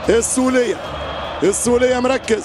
السولية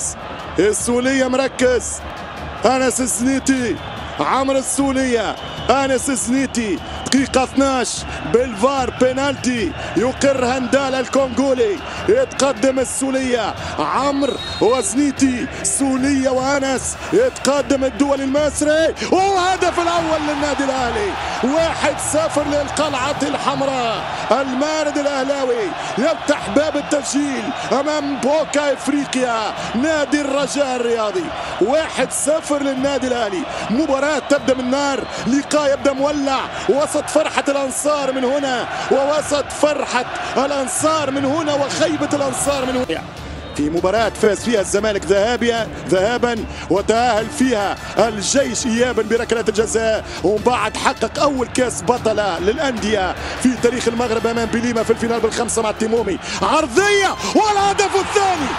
مركز أنس الزنيتي، عمرو السولية، أنس الزنيتي، دقيقة 12 بالفار بينالتي يقر هندال الكونغولي. يتقدم السولية، عمرو وزنيتي، سولية وأنس، يتقدم الدولي المصري وهدف الأول للنادي الأهلي. 1-0 للقلعة الحمراء. المارد الأهلاوي يفتح باب التسجيل أمام بوكا إفريقيا نادي الرجاء الرياضي. 1-0 للنادي الأهلي. مباراة تبدأ من نار، لقاء يبدأ مولع وسط فرحة الأنصار من هنا ووسط فرحة الأنصار من هنا وخيبة الأنصار من هنا. في مباراة فاز فيها الزمالك ذهابا وتأهل فيها الجيش إيابا بركلة الجزاء، ومن بعد حقق أول كأس بطلة للأندية في تاريخ المغرب أمام بليمة في الفينال بالخمسة مع التيمومي. عرضية والهدف الثاني،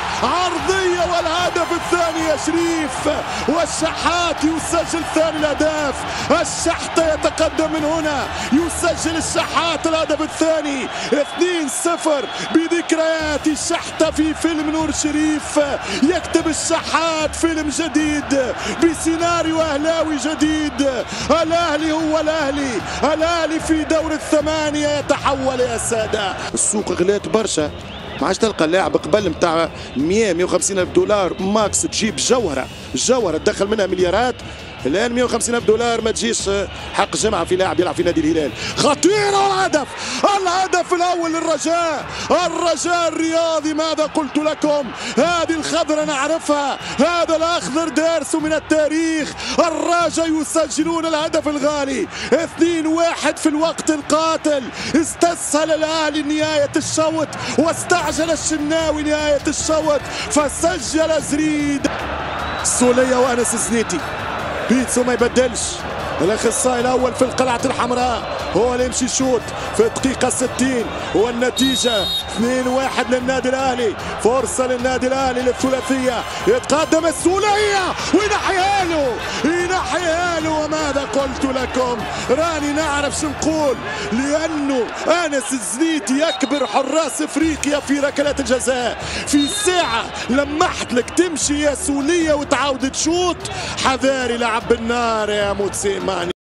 يا شريف، والشحات يسجل ثاني الأهداف. الشحتة يتقدم من هنا، يسجل الشحات الهدف الثاني. 2-0 بذكريات الشحتة في فيلم نور شريف. يكتب الشحات فيلم جديد بسيناريو أهلاوي جديد. الأهلي هو الأهلي في دور الثمانية يتحول يا سادة. السوق غلات برشا، ما عادش تلقى اللاعب قبل نتاع 150 ألف دولار ماكس تجيب جوهرة تدخل منها مليارات. الآن 150 ألف دولار ما تجيش حق جمعة في لاعب يلعب في نادي الهلال. خطيرة الهدف الأول للرجاء، الرجاء الرياضي. ماذا قلت لكم؟ هذه الخضرة نعرفها، هذا الأخضر دارس من التاريخ. الرجاء يسجلون الهدف الغالي 2-1 في الوقت القاتل. استسهل الأهلي نهاية الشوط واستعجل الشناوي نهاية الشوط فسجل زريد. سولية وأنس الزنيتي، بيتسو ما يبدلش. الاخصائي الاول في القلعه الحمراء هو اللي يمشي يشوط في الدقيقه 60 والنتيجه 2-1 للنادي الاهلي. فرصه للنادي الاهلي للثلاثيه. يتقدم السوليه وينحيها له وماذا قلت لكم؟ راني نعرف شو نقول، لانه انس الزنيتي يكبر حراس افريقيا في ركلات الجزاء. في ساعه لمحت لك تمشي يا سوليه وتعاود تشوط. حذاري لعب النار يا موتسيماني.